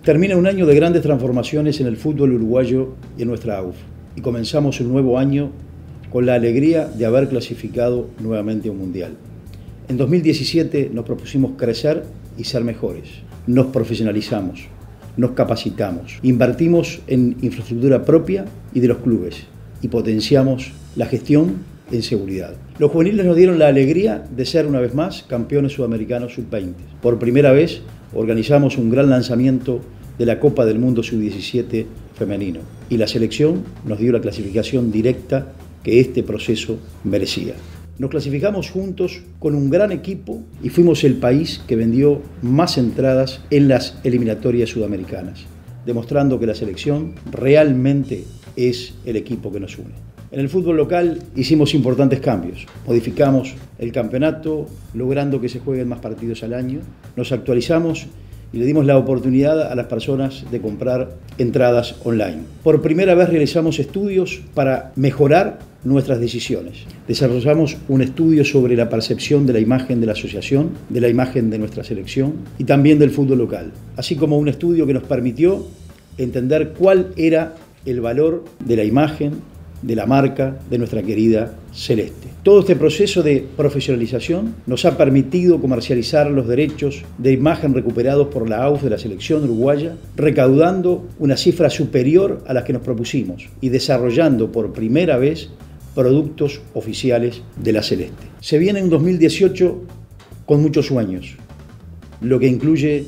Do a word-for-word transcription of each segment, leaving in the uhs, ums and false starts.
Termina un año de grandes transformaciones en el fútbol uruguayo y en nuestra A U F. Y comenzamos un nuevo año con la alegría de haber clasificado nuevamente a un mundial. En dos mil diecisiete nos propusimos crecer y ser mejores. Nos profesionalizamos, nos capacitamos, invertimos en infraestructura propia y de los clubes y potenciamos la gestión en seguridad. Los juveniles nos dieron la alegría de ser una vez más campeones sudamericanos sub veinte. Por primera vez organizamos un gran lanzamiento de la Copa del Mundo sub diecisiete femenino y la selección nos dio la clasificación directa que este proceso merecía. Nos clasificamos juntos con un gran equipo y fuimos el país que vendió más entradas en las eliminatorias sudamericanas, demostrando que la selección realmente es el equipo que nos une. En el fútbol local hicimos importantes cambios. Modificamos el campeonato, logrando que se jueguen más partidos al año. Nos actualizamos y le dimos la oportunidad a las personas de comprar entradas online. Por primera vez realizamos estudios para mejorar nuestras decisiones. Desarrollamos un estudio sobre la percepción de la imagen de la asociación, de la imagen de nuestra selección y también del fútbol local, así como un estudio que nos permitió entender cuál era el valor de la imagen, de la marca de nuestra querida Celeste. Todo este proceso de profesionalización nos ha permitido comercializar los derechos de imagen recuperados por la A U F de la selección uruguaya, recaudando una cifra superior a las que nos propusimos y desarrollando por primera vez productos oficiales de la Celeste. Se viene un dos mil dieciocho con muchos sueños, lo que incluye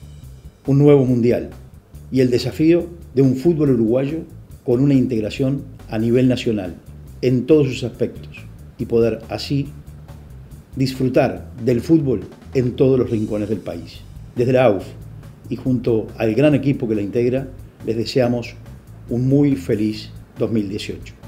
un nuevo mundial y el desafío de un fútbol uruguayo con una integración a nivel nacional, en todos sus aspectos, y poder así disfrutar del fútbol en todos los rincones del país. Desde la A U F y junto al gran equipo que la integra, les deseamos un muy feliz dos mil dieciocho.